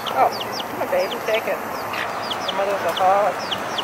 Oh, I'm a baby chicken. The mother's a hog.